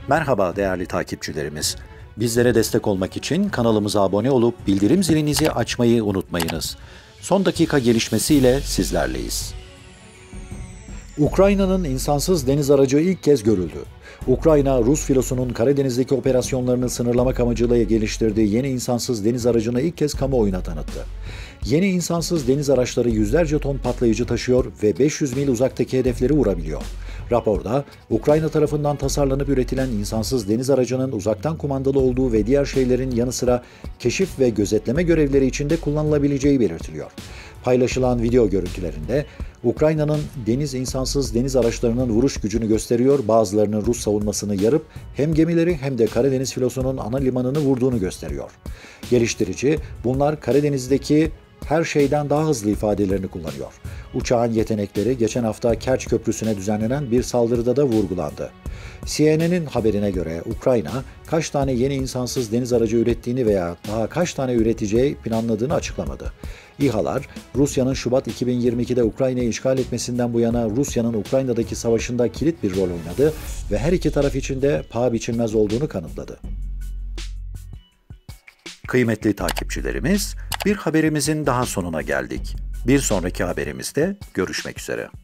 Merhaba değerli takipçilerimiz. Bizlere destek olmak için kanalımıza abone olup bildirim zilinizi açmayı unutmayınız. Son dakika gelişmesiyle sizlerleyiz. Ukrayna'nın insansız deniz aracı ilk kez görüldü. Ukrayna, Rus filosunun Karadeniz'deki operasyonlarını sınırlamak amacıyla geliştirdiği yeni insansız deniz aracını ilk kez kamuoyuna tanıttı. Yeni insansız deniz araçları yüzlerce ton patlayıcı taşıyor ve 500 mil uzaktaki hedefleri vurabiliyor. Raporda, Ukrayna tarafından tasarlanıp üretilen insansız deniz aracının uzaktan kumandalı olduğu ve diğer şeylerin yanı sıra keşif ve gözetleme görevleri için de kullanılabileceği belirtiliyor. Paylaşılan video görüntülerinde Ukrayna'nın insansız deniz araçlarının vuruş gücünü gösteriyor, bazılarının Rus savunmasını yarıp hem gemileri hem de Karadeniz filosunun ana limanını vurduğunu gösteriyor. Geliştirici, bunlar Karadeniz'deki her şeyden daha hızlı ifadelerini kullanıyor. Uçağın yetenekleri geçen hafta Kerç Köprüsü'ne düzenlenen bir saldırıda da vurgulandı. CNN'in haberine göre Ukrayna, kaç tane yeni insansız deniz aracı ürettiğini veya daha kaç tane üreteceği planladığını açıklamadı. İHA'lar, Rusya'nın Şubat 2022'de Ukrayna'yı işgal etmesinden bu yana Rusya'nın Ukrayna'daki savaşında kilit bir rol oynadı ve her iki taraf için de paha biçilmez olduğunu kanıtladı. Kıymetli takipçilerimiz, bir haberimizin daha sonuna geldik. Bir sonraki haberimizde görüşmek üzere.